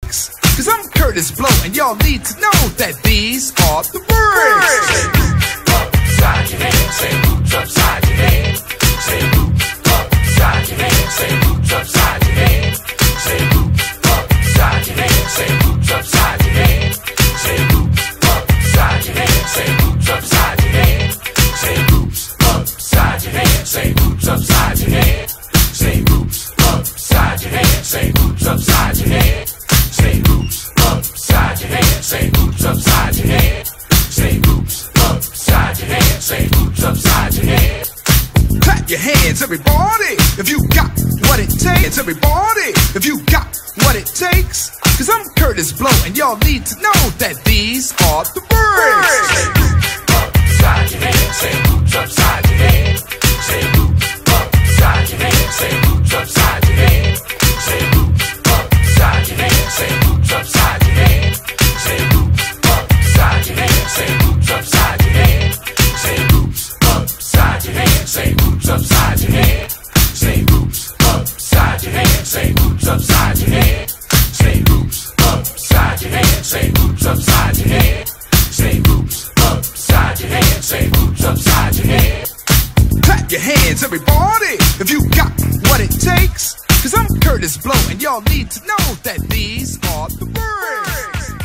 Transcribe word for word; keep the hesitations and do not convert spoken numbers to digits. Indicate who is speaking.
Speaker 1: takes. Cause I'm Kurtis Blow, and y'all need to know that these are the words.
Speaker 2: Say boop upside your head. Say boots upside your head. Say boop upside your head. Say boots upside your head. Say boop upside your head. Say boots upside your head. Say boop upside your head. Say boots upside your head. Say boots upside your head. Say boots upside your head. Say boots upside your head. Say boots upside your head. Say boots upside your head. Say boots upside your head. Say boots upside your head. Say boots upside your head.
Speaker 1: Clap your hands, everybody, if you got what it takes. Everybody, if you got what it takes. Cause I'm Kurtis Blow, and y'all need to know that these are the words.
Speaker 2: Say boop upside your head. Say boots upside your head. Say boop upside your head. Say boots upside your head. Say boop upside your head. Say boots upside your head. Say boop upside your head. Say boots upside your head. Say boots upside your head. Say boots upside your head. Say boots upside your head. Say boots upside your head. Say boots upside your head. Say boots upside your head. Say boots upside your head. Say boots upside your head.
Speaker 1: Clap your hands, everybody, if you got what it takes. Cause I'm Kurtis Blow, and y'all need to know that these are the words.